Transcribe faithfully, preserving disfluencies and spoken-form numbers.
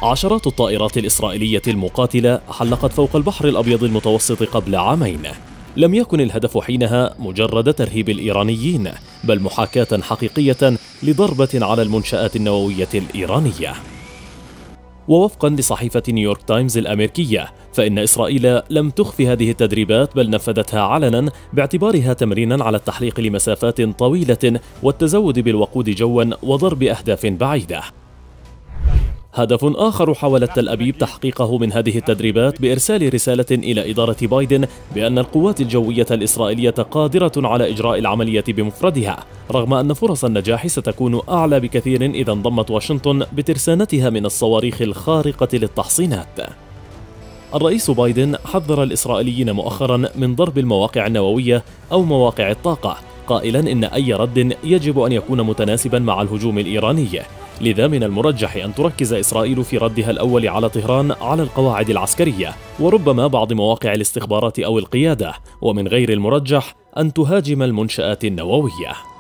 عشرات الطائرات الإسرائيلية المقاتلة حلقت فوق البحر الأبيض المتوسط قبل عامين. لم يكن الهدف حينها مجرد ترهيب الإيرانيين، بل محاكاة حقيقية لضربة على المنشآت النووية الإيرانية. ووفقا لصحيفة نيويورك تايمز الأمريكية، فإن إسرائيل لم تخف هذه التدريبات بل نفذتها علنا باعتبارها تمرينا على التحليق لمسافات طويلة والتزود بالوقود جوا وضرب أهداف بعيدة. هدف آخر حاولت تل أبيب تحقيقه من هذه التدريبات بإرسال رسالة إلى إدارة بايدن بأن القوات الجوية الإسرائيلية قادرة على إجراء العملية بمفردها، رغم أن فرص النجاح ستكون أعلى بكثير إذا انضمت واشنطن بترسانتها من الصواريخ الخارقة للتحصينات. الرئيس بايدن حذر الإسرائيليين مؤخرا من ضرب المواقع النووية أو مواقع الطاقة، قائلا إن أي رد يجب أن يكون متناسبا مع الهجوم الإيراني، لذا من المرجح أن تركز إسرائيل في ردها الأول على طهران على القواعد العسكرية وربما بعض مواقع الاستخبارات أو القيادة، ومن غير المرجح أن تهاجم المنشآت النووية.